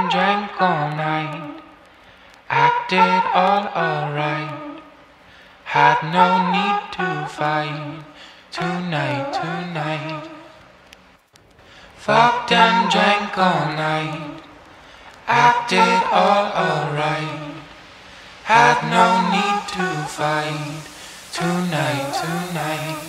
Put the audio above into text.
and drank all night, acted all alright, had no need to fight tonight. Fucked and drank all night, acted all alright, had no need to fight tonight.